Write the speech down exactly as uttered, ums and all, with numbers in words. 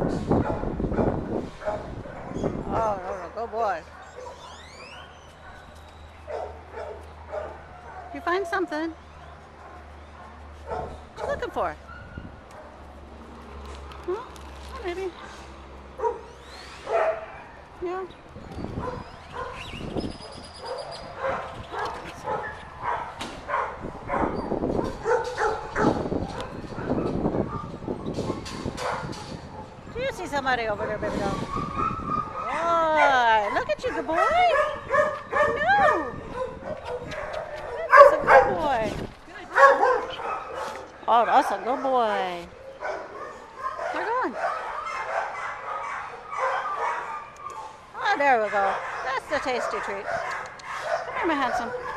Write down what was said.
Oh, no, no, good boy. Did you find something? What you looking for? Huh? Oh, maybe. Yeah. Do you see somebody over there, baby doll? Boy, look at you, good boy. I know. That's a good boy. Oh, that's a good boy. Where going? Oh, there we go. That's the tasty treat. Come here, my handsome.